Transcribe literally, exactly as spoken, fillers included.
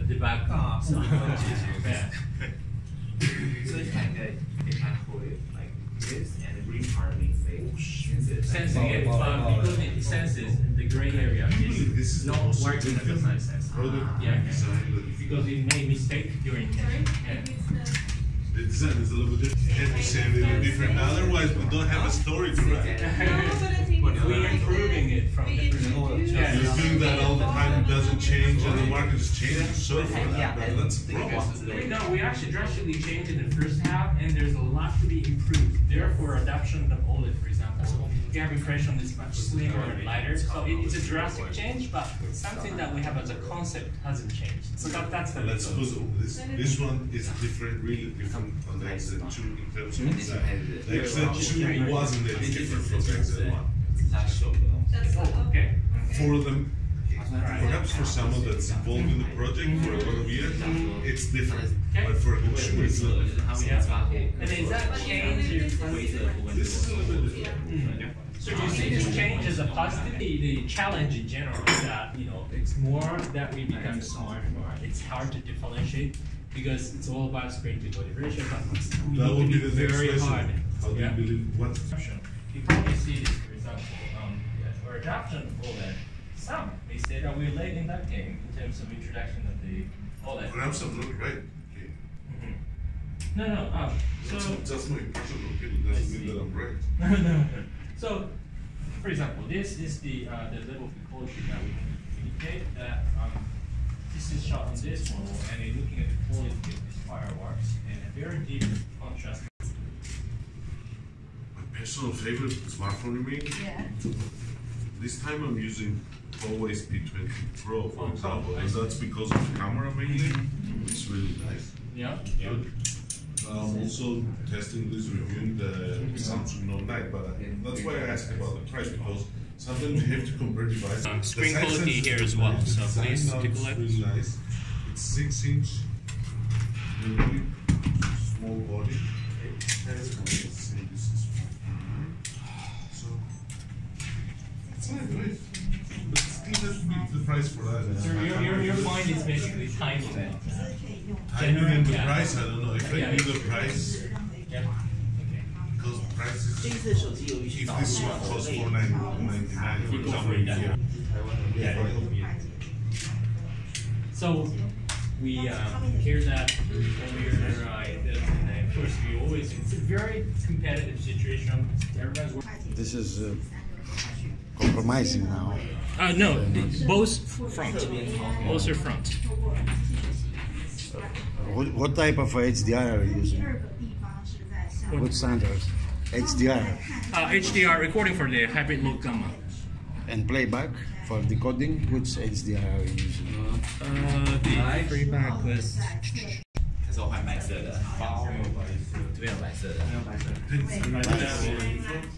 debug 啊， 什么问题。 对。 So it's like a, they can hold it like this, and the green part means they sense it. Sensing it, but because it senses the gray area is not working at the same sense. Yeah, because it made mistake during testing. Yeah. The design is a little bit different. Every same little different. Otherwise, we don't have a story to write. We're improving it from different. Yeah. You think that all the time it doesn't change and the market is changing so for that, but that's a problem. No, we actually drastically changed in the first half, and there's a lot to be improved. Therefore, adoption of OLED, for example, gap impression is much slimmer and lighter. So it, it's a drastic change, but something that we have as a concept hasn't changed. So that, that's the Let's put this. This one is different, really different from the X Z two in terms of design. The X Z two wasn't any different from the X Z one. Oh, okay. For them, perhaps for someone that's involved in the project for a lot of years, it's different. But for a consumer, it's not different. And is that change your This is a little bit different. So do you see this change as a positive? The, the challenge in general is that, you know, it's more that we become smarter. It's hard to differentiate because it's all about screen to body ratio. We That would be the next very question. hard. How do you Yeah. believe what? You probably see this, for example, um, for adoption of OLED. Some may say that we're late in that game in terms of introduction of the OLED. Perhaps I'm not right. Okay. Mm-hmm. No, no. Um, so That's, that's my impression of people. Doesn't mean that I'm right. no, no, no. So, for example, this is the uh, the level of quality that we want to communicate. That um, this is shot on this model, and you're looking at the quality of these fireworks and a very deep contrast. My personal favorite smartphone remake. Yeah. This time I'm using always P twenty Pro, for Oh, example, oh, and that's because of the camera mainly. It's really nice. Yeah. Yeah. I'm also testing this, reviewing the Samsung Note nine, but that's why I asked about the price, because sometimes you have to compare devices. Um, screen The size quality sense- here as well, the so design please now take a is look. really nice. It's six inch, really small body. Let's see, this is so it's not great, but still has to be the price for that. So your, your, your point is basically timing. Timing and the Yeah. price, I don't know. If I Yeah. knew the price, Yep. Okay. because the price is. 这一次手机有一 If this one costs four ninety-nine, for example, here. Yeah. So we um, hear that earlier, right? That, and of course, we always it's a very competitive situation. Everyone's working. This is uh, compromising now. Uh, no, both front. Both are front. What, what type of H D R are you using? What standards? H D R Uh, H D R recording for the hybrid low gamma. and playback for decoding. Which H D R are you using? Uh, the playback was. 它是我换白色的，这边有白色的。 Thanks.